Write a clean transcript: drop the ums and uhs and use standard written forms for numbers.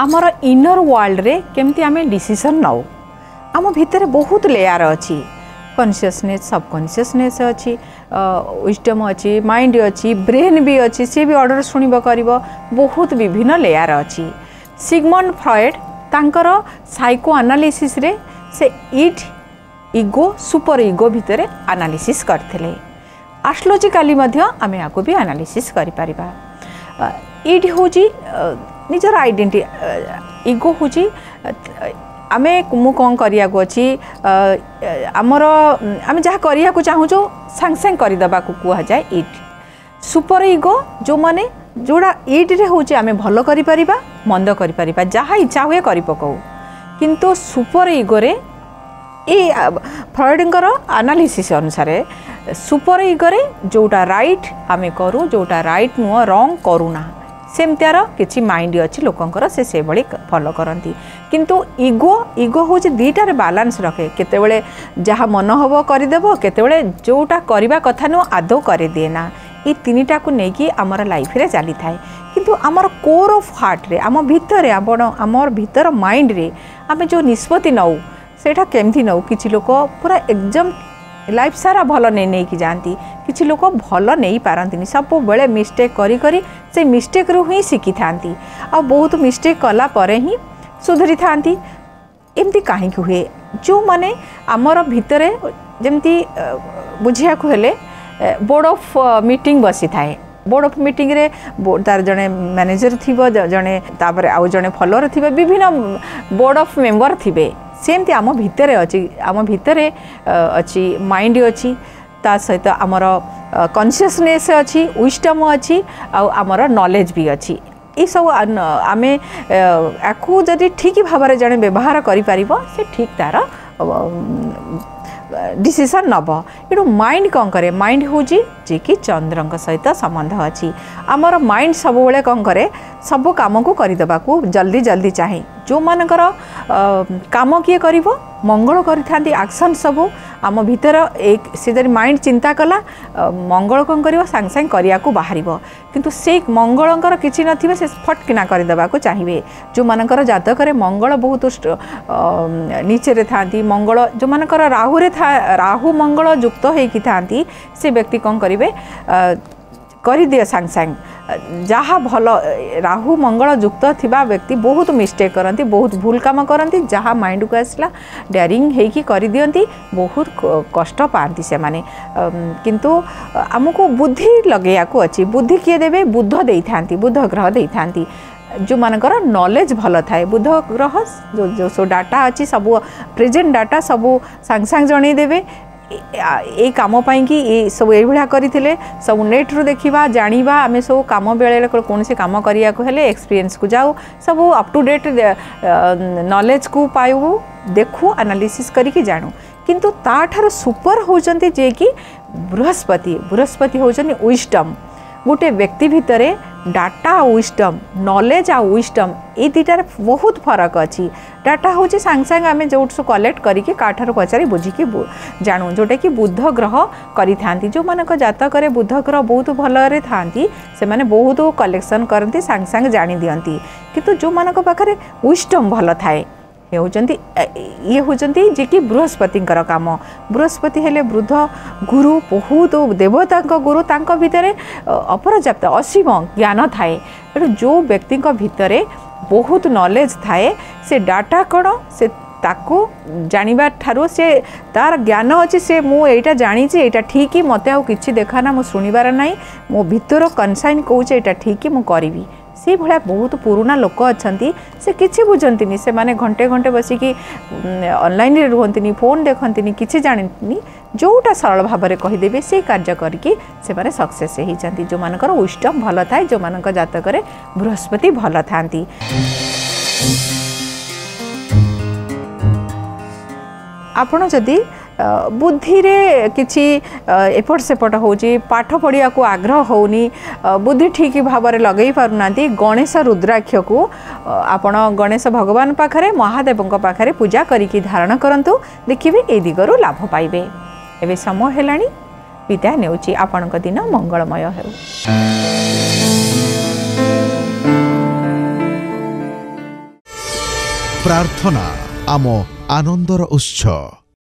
आमर inner world रे केमती आमे डिसीजन नौ आम भितर बहुत लेयर अच्छी कॉन्शियसनेस सबकॉन्शियसनेस अच्छी विजडम अच्छी माइंड अच्छी ब्रेन भी अच्छी सी भी ऑर्डर शुणव कर बहुत विभिन्न लेयर अच्छी सिगमंड फ्रॉयड तांकर साइको एनालिसिस रे से इट इगो सुपर इगो भितर एनालिसिस करथिले एस्ट्रोलॉजिकली आमे आको भी एनालिसिस करि परिबा इट होची निजर आइडेंटिटी इगो होची आमे मु कौन करिया को अच्छी आमर आमे जहाँ करिया को चाहूँ सांग सांग करदेबा को कह जाए इट सुपर इगो जो माने जोड़ा इट रे होची आमे भलो करि परिबा मंद करि परिबा जहाँ इच्छा हुए करि पकाऊ किंतु सुपर इगो रे ए फ्रॉयडंकर एनालिसिस अनुसार सुपर इगो रे जोटा राइट आमे करू जोटा राइट नुह रॉन्ग करूना सेमतार किसी माइंड अच्छी लोकंकर से भली फॉलो करती किंतु इगो इगो हूँ दीटार बालांस रखे केतेबेले जहाँ मन हम करदेव केतेबेले जोटा करवा कथा नुह आदौ कर दिए ना ये तीनटा को लेकिन आमर लाइफ रे चली थाए किंतु आमर कोर ऑफ हार्ट रे आम भितर आमर भीतर माइंड रे आमे जो निष्पत्ति नौ सेटा केमती नौ किछि लोक पूरा एकदम लाइफ सारा भल नहीं कि जाती किछि लोक भल नहीं पारंतिनी सब बेले मिस्टेक करी करी से मिस्टेक रु ही शिखी थांती आ बहुत मिस्टेक कला परे ही सुधरी थांती एमती कहीं हुए जो माने आमर भितरे जमती बुझिया को हेले बोर्ड ऑफ मीटिंग बसी थाए बोर्ड ऑफ मीटिंग रे तार जने मैनेजर थिबो जने तापर आउ जने फॉलोअर थिबे विभिन्न बोर्ड ऑफ मेंबर थिबे सेमती आम भितर अच्छी माइंड अच्छी ता सहित आमर कॉन्शियसनेस अच्छी विजडम अच्छी आमर नॉलेज भी अच्छी ये सब आमे आकु जदि ठीक भाव में जड़े व्यवहार करि परिबो से ठीक तार डिसीजन नब एटू माइंड कौन करे माइंड हूँ जी कि चंद्र सहित संबंध अच्छी आमर माइंड सब बेले कौन करे सब काम को करदेबा को जल्दी जल्दी चाहे जो मानकर काम किए करिवो मंगल करि एक्शन सबू आम भीतर एक से जब माइंड चिंता कला मंगल कौन कर सांग सांग करिया को बाहर किंतु से मंगलंकर किसी नथिबे से फटकिना करदेबा को चाहिए जो मानकर जातक मंगल बहुत नीचे रे थांती मंगल जो मानकर राहु रे राहु मंगल युक्त होइकी थांती से व्यक्ति कौन करिवे कर दिए सांग सांग जहाँ भल राहु मंगल युक्त थिबा व्यक्ति बहुत मिस्टेक करती बहुत भूल काम करती जहाँ माइंड को आसला डेयरिंग हेकी कर दियंती बहुत कष्ट पाती से माने किंतु आमको बुद्धि लगेया को अच्छी बुद्धि किए देवे बुध दे था बुध ग्रह दे था जो मानकर नॉलेज भल थाए बुध ग्रह जो सो डाटा अच्छी सब प्रेजेंट डाटा सब सांग सांग जणै देवे ए काम पाई कि ये सब ये करते सब नेट रू देखा जाना आम सब कम बेले कौन से कम करिया को हेले एक्सपीरियंस को जाऊ सब अप टू डेट नॉलेज को पाइबू देखू एनालिसिस करके जानू किंतु ताठार सुपर होचंती जे कि बृहस्पति बृहस्पति होचंती विजडम गोटे व्यक्ति भितर डाटा विजडम नॉलेज आ विजडम ये दुटार बहुत फरक अच्छी डाटा हूँ सांग सांग आम जो कलेक्ट करके काठार पचारि बुझिकी जानू जोटा कि बुध ग्रह करि थांती जो मानक जातक बुध ग्रह बहुत भल था से माने बहुत कलेक्शन करती सांग सांग जानी दियंती किंतु जो मानक पाखरे विजडम भल थाए ये होचंती जे कि बृहस्पति काम बृहस्पति हेले वृद्ध गुरु बहुत देवता गुरु तांको भितरे अपरजाप्त असीम ज्ञान थाए जो व्यक्ति भितर बहुत नॉलेज थाए से डाटा कौन से ताको जानिबा ठारो से तार ज्ञान अच्छी से मु एटा जानी एटा ठीक ही मते आउ किछि देखाना मु सुनिबार नाही मो भितर कनसाइन कहूचे एटा ठीक मु करिवि से भाया बहुत पुराना लोक अच्छा से किसी बुझंती से माने घंटे घंटे बसिकी ऑनलाइन रे रुहंती फोन देखती किसी जानती जोटा सरल भाव में कहीदेवे से कार्य करके से माने सक्सेस होती जो मानकर विजडम भल थाए जो मानक जातक बृहस्पति भल थांती। आपण जदि बुद्धि रे किछि एपट सेपट होची पाठ पढ़िया को आग्रह होनी बुद्धि ठीक भाव में लगे पारना गणेश रुद्राक्ष को आपण गणेश भगवान पाखरे महादेव पाखरे पूजा करिकी धारण करंतु देखिबे ए दिगरु लाभ पाइबे। एबे समय हेलानी विदाय नेउची आपणक दिन मंगलमय हेउ। प्रार्थना आम आनंदर उत्सव।